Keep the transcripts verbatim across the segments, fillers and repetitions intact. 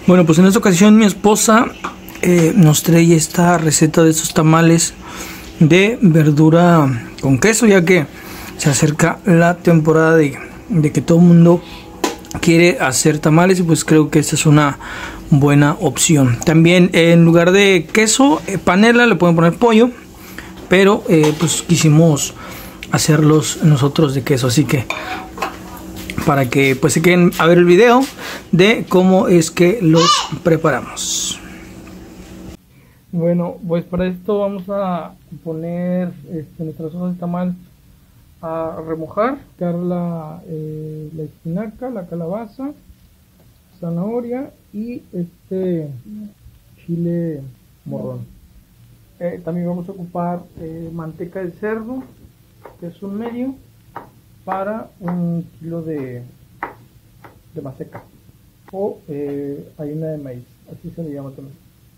Bueno, pues en esta ocasión mi esposa eh, nos trae esta receta de estos tamales de verdura con queso, ya que se acerca la temporada de, de que todo el mundo quiere hacer tamales, y pues creo que esta es una buena opción. También en lugar de queso, eh, panela, le pueden poner pollo, pero eh, pues quisimos hacerlos nosotros de queso, así que para que pues se queden a ver el video de cómo es que los preparamos. Bueno, pues para esto vamos a poner este, nuestras hojas de tamal a remojar, sacar la, eh, la espinaca, la calabaza, zanahoria y este chile morrón. Eh, también vamos a ocupar eh, manteca de cerdo, que es un medio, para un kilo de, de maseca, o eh, harina de maíz, así se le llama también.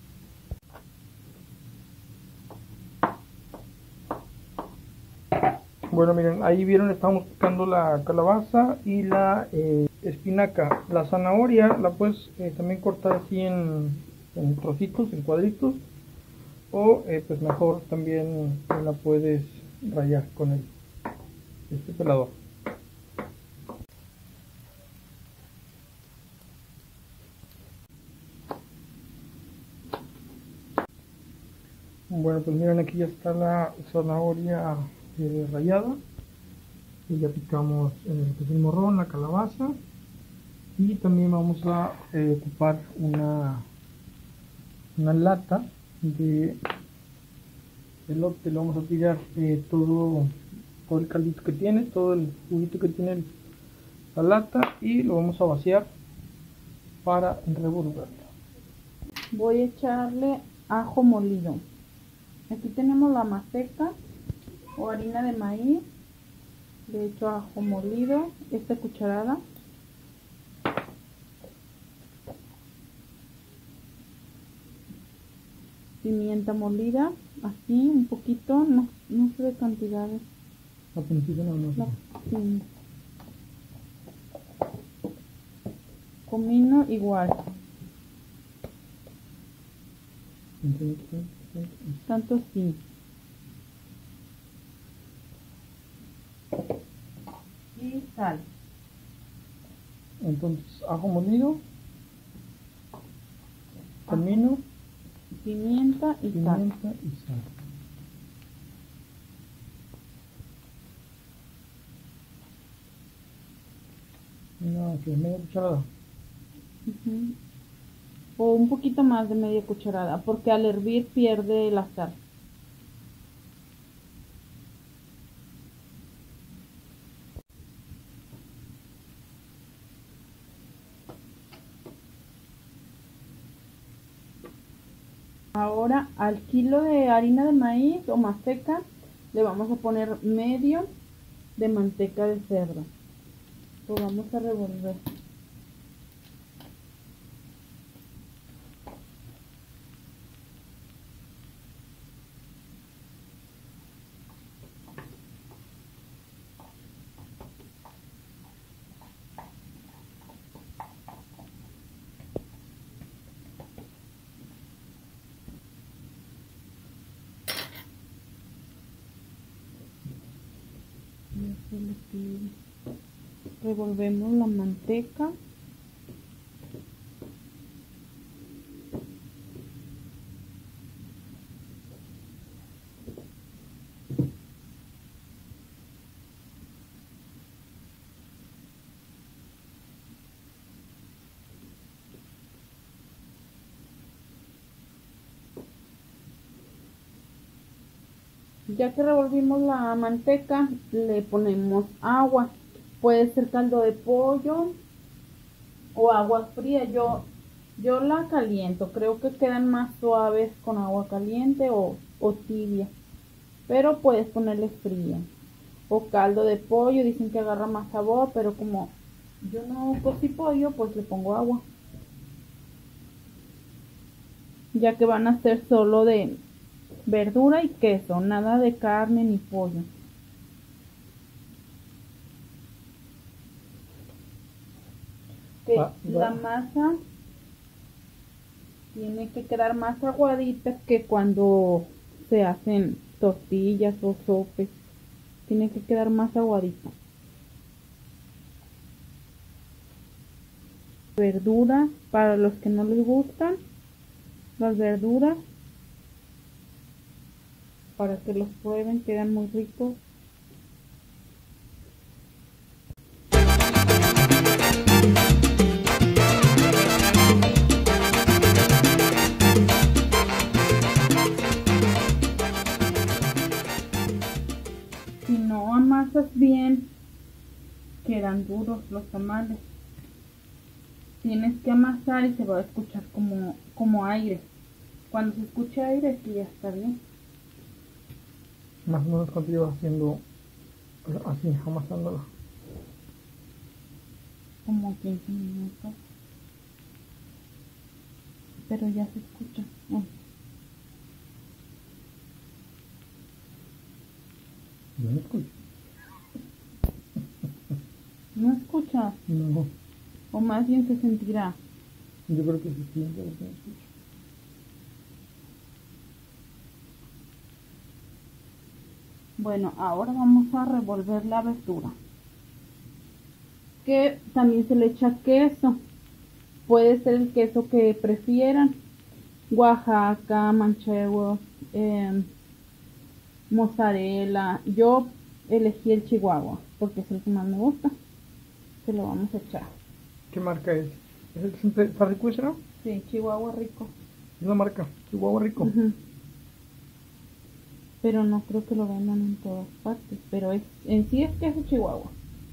Bueno, miren, ahí vieron, estamos picando la calabaza y la eh, espinaca. La zanahoria la puedes eh, también cortar así en, en trocitos, en cuadritos, o eh, pues mejor también la puedes rallar con el, este pelador. Bueno, pues miren, aquí ya está la zanahoria eh, rallada, y ya picamos eh, pues el morrón, la calabaza, y también vamos a eh, ocupar una una lata de elote. Le vamos a tirar eh, todo, todo el caldito que tiene, todo el juguito que tiene el, la lata, y lo vamos a vaciar para revolverlo. Voy a echarle ajo molido. Aquí tenemos la maseca o harina de maíz. Le echo ajo molido, esta cucharada. Pimienta molida, así un poquito, no, no sé de cantidades. La puntita no, no. La, sí. Comino igual. Tanto sí. Y sal. Entonces, ajo molido, comino, pimienta y pimienta sal. y sal. No, que media cucharada. Uh-huh. O un poquito más de media cucharada, porque al hervir pierde la sal. Ahora al kilo de harina de maíz o maseca le vamos a poner medio de manteca de cerdo. Lo vamos a revolver. Revolvemos la manteca. Ya que revolvimos la manteca, le ponemos agua. Puede ser caldo de pollo o agua fría. Yo, yo la caliento. Creo que quedan más suaves con agua caliente o, o tibia. Pero puedes ponerle fría. O caldo de pollo. Dicen que agarra más sabor, pero como yo no cocí pollo, pues le pongo agua. Ya que van a ser solo de verdura y queso, nada de carne ni pollo. Que Va, va. la masa Tiene que quedar más aguadita que cuando se hacen tortillas o sopes. Tiene que quedar más aguadito. Verduras, para los que no les gustan las verduras, para que los prueben, quedan muy ricos. Si no amasas bien, quedan duros los tamales. Tienes que amasar y se va a escuchar como, como aire. Cuando se escuche aire, es que ya está bien. Más o menos cuánto llevas haciendo así, amasándolo. Como quince minutos. Pero ya se escucha. Oh. Yo no escucho. ¿No escuchas? No, O más bien se sentirá. yo creo que se siente, pero no escucho. Bueno, ahora vamos a revolver la verdura. Que también se le echa queso. Puede ser el queso que prefieran. Oaxaca, manchego, eh, mozzarella. Yo elegí el Chihuahua porque es el que más me gusta. Se lo vamos a echar. ¿Qué marca es? ¿Es el que siempre está rico ese, no? Sí, Chihuahua rico. Es la marca, Chihuahua rico. Uh-huh. Pero no creo que lo vendan en todas partes. Pero es, en sí es queso Chihuahua.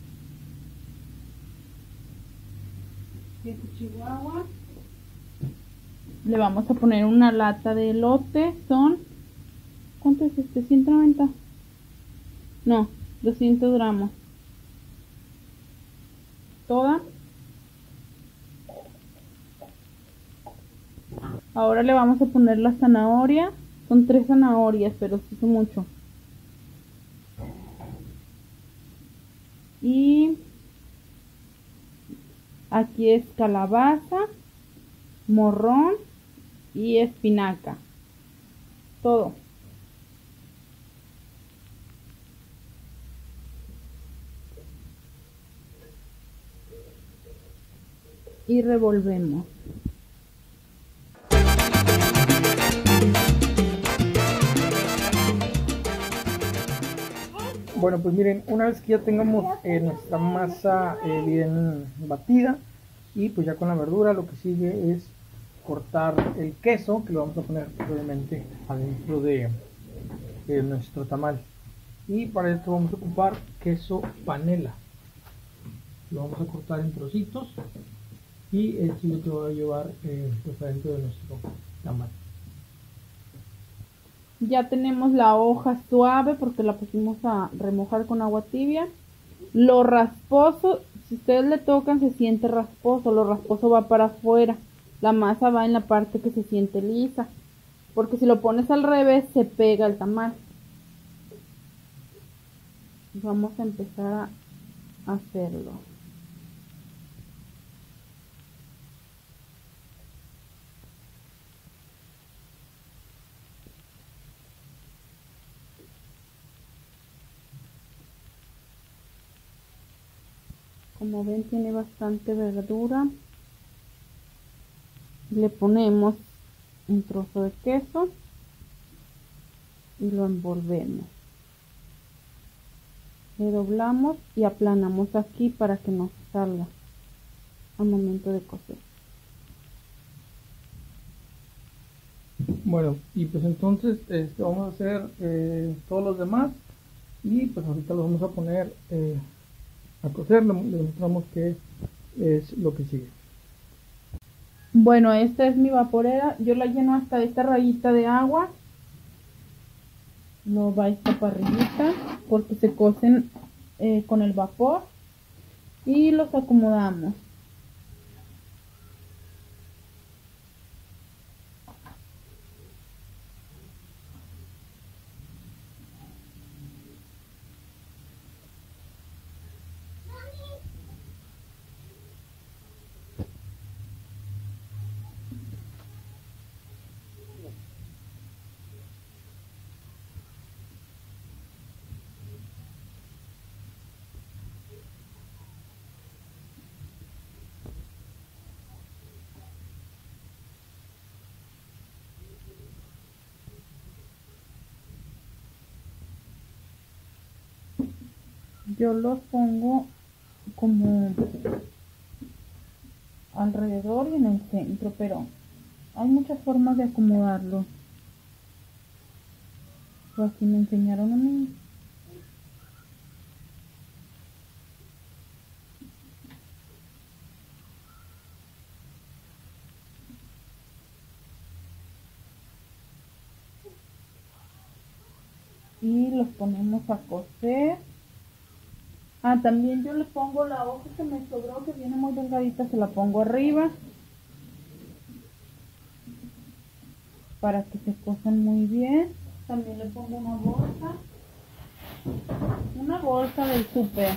Queso Chihuahua. Le vamos a poner una lata de elote. Son, ¿cuánto es este? ¿ciento noventa? No, doscientos gramos. Toda. Ahora le vamos a poner la zanahoria. Son tres zanahorias, pero sí son mucho. Y aquí es calabaza, morrón y espinaca. Todo. Y revolvemos. Bueno, pues miren, una vez que ya tengamos eh, nuestra masa eh, bien batida y pues ya con la verdura, lo que sigue es cortar el queso, que lo vamos a poner obviamente adentro de, de nuestro tamal. Y para esto vamos a ocupar queso panela. Lo vamos a cortar en trocitos y esto es lo que va a llevar eh, pues adentro de nuestro tamal. Ya tenemos la hoja suave porque la pusimos a remojar con agua tibia. Lo rasposo, si ustedes le tocan se siente rasposo, lo rasposo va para afuera. La masa va en la parte que se siente lisa. Porque si lo pones al revés se pega el tamal. Vamos a empezar a hacerlo. Como ven, tiene bastante verdura. Le ponemos un trozo de queso y lo envolvemos. Le doblamos y aplanamos aquí para que no se salga al momento de cocer. Bueno, y pues entonces este, vamos a hacer eh, todos los demás y pues ahorita los vamos a poner eh, a cocer, le, le mostramos qué es lo que sigue. Bueno, esta es mi vaporera, yo la lleno hasta esta rayita de agua. No va esta parrillita porque se cocen eh, con el vapor y los acomodamos. yo los pongo como alrededor y en el centro, pero hay muchas formas de acomodarlo. Pues así me enseñaron a mí. Y los ponemos a cocer. Ah, también yo le pongo la hoja que me sobró, que viene muy delgadita, se la pongo arriba para que se cosan muy bien. También le pongo una bolsa, una bolsa del súper.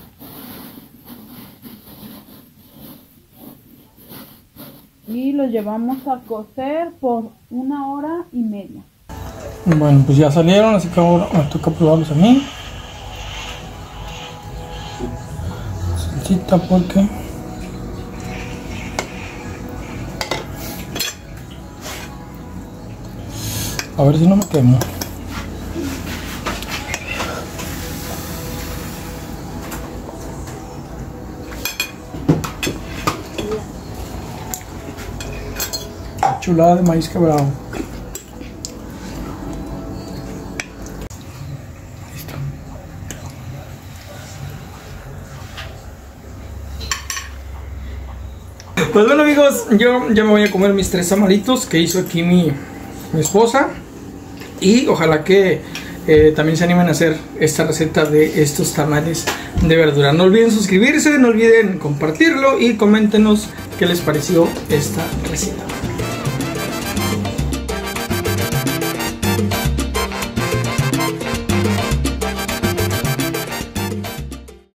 Y los llevamos a cocer por una hora y media. Bueno, pues ya salieron, así que ahora me toca probarlos a mí. Salsita porque a ver si no me quemo. Chulada de maíz quebrado. Listo. Pues bueno, amigos, yo ya me voy a comer mis tres tamalitos que hizo aquí mi, mi esposa. Y ojalá que eh, también se animen a hacer esta receta de estos tamales de verdura. No olviden suscribirse, no olviden compartirlo y coméntenos qué les pareció esta receta.